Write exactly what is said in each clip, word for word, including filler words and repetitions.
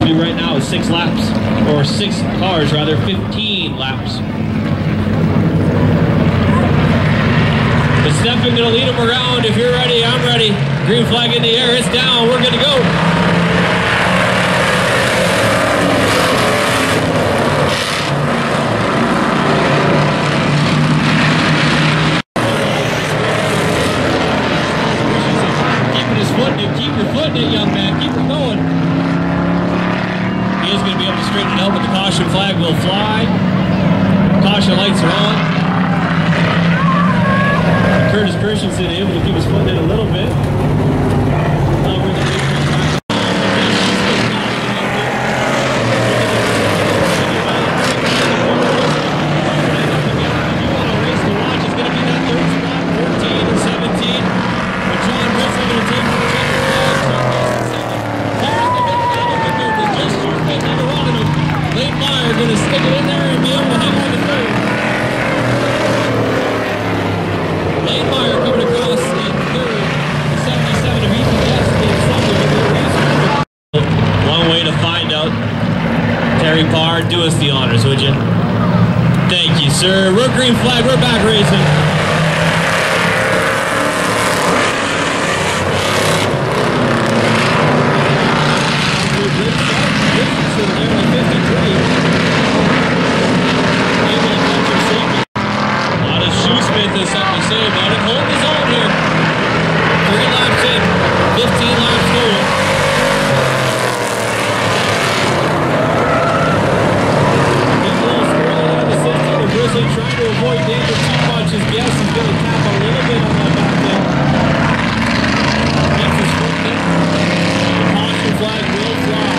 do right now is six laps, or six cars rather, fifteen laps. But Stefan gonna lead him around. If you're ready, I'm ready. Green flag in the air, it's down, we're gonna go. Keep your foot in it, young man. Keep it going. He is going to be able to straighten it out, but the caution flag will fly. Caution lights are on. Curtis Christensen able to keep his foot in a little bit. Do us the honors, would you? Thank you, sir. We're green flag. We're back racing. A lot of shoesmith has something to say about it. Hold his own here. Three laps in. fifteen laps total. Grizzly trying to avoid danger too much. His gas is going to tap a little bit on that back end. Makes his foot in. The caution flag will fly.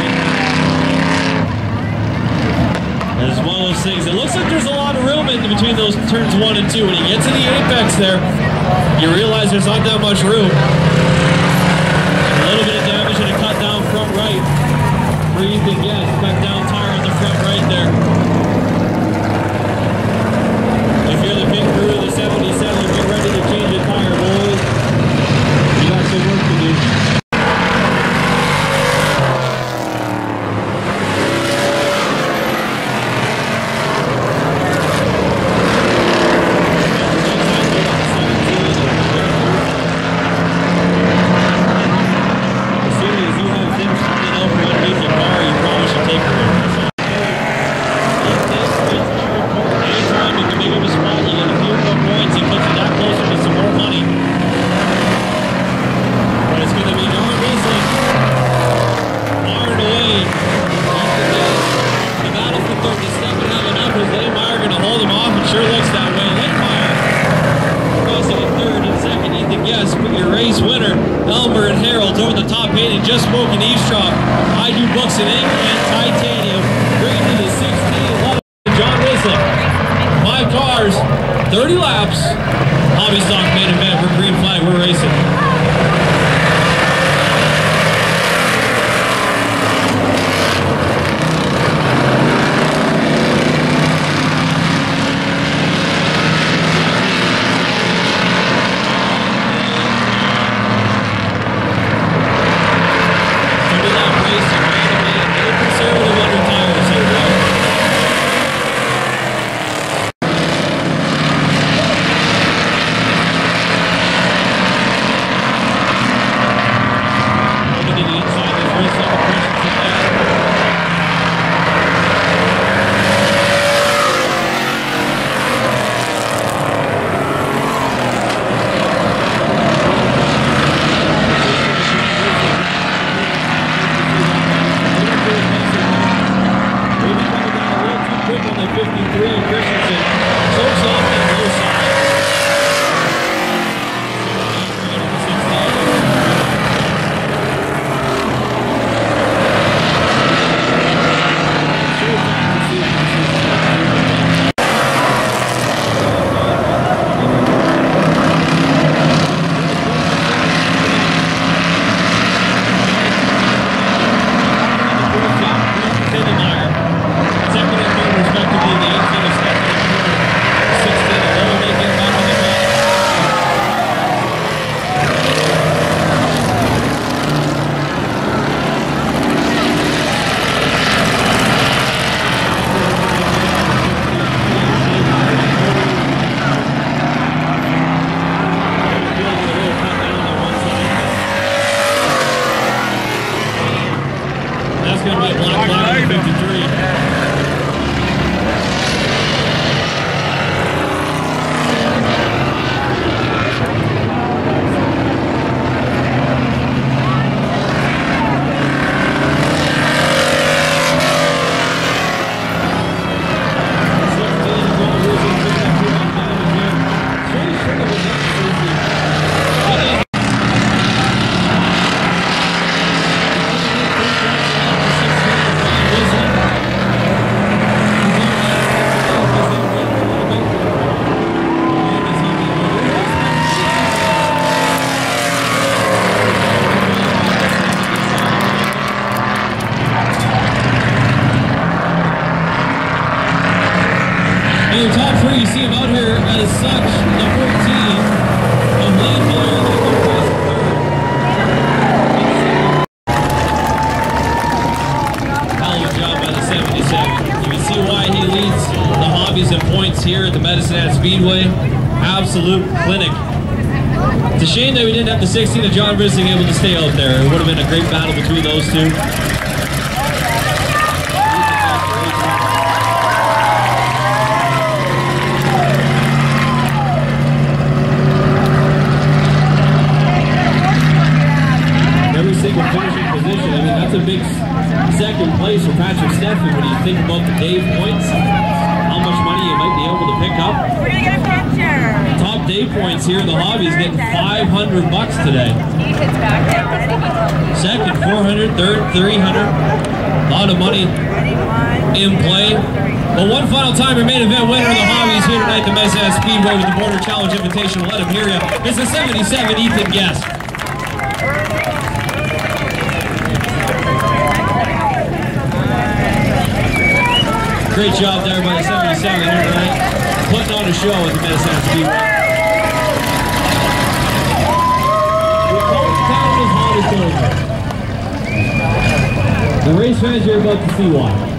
It's one of those things. It looks like there's a lot of room in between those turns one and two. When you get to the apex there, you realize there's not that much room. A little bit of damage and a cut down front right. Breathe and gas. Cut down tire on the front right there. If you're the pit crew of the seventy-seven, get ready to change the tire, boys. You got some work to do. As soon as you have things coming up underneath your car, you probably should take her. Anytime you can make up a spot, you get a few more points, it puts you that closer to some more money. But it's going to be John Wesley fired away. The battle for third is stepping up and up as Langmeyer going to hold him off. It sure looks that way. Langmeyer crossing in third and second. Ethan Guess, but your race winner, Elmer and Harold over the top eight, and just spoken eavesdrop. I do books in ink and titanium. Bringing to the sixteen eleven. John Wesley. Five cars, thirty laps. Hobby stock main event. We're green flag. We're racing. thirty lap racing. Very conservative under tires here, though. going to be a black flag in fifty-three. In the top three, you see him out here as such, the fourteen of Lane Miller. Hell of a job by the seventy-seven. You can see why he leads the hobbies in points here at the Medicine Hat Speedway. Absolute clinic. It's a shame that we didn't have the sixteen of John Brissing able to stay out there. It would have been a great battle between those two. Finishing position. I mean, that's a big second place for Patrick Stephan when you think about the day points, how much money you might be able to pick up. We're gonna get a picture. Top day points here in the hobby is getting five hundred bucks today. Second, four hundred, third, three hundred. A lot of money in play. But one final time, your main event winner of the hobby is here tonight at the Medicine Hat Speedway with the Border Challenge Invitational. Let him hear you. It's the seventy-seven Ethan Guest. Great job there by the seventy-seven here tonight, putting on a show at the Medicine Hat Speedway. The town is hot as gold. The race fans, you're about to see why.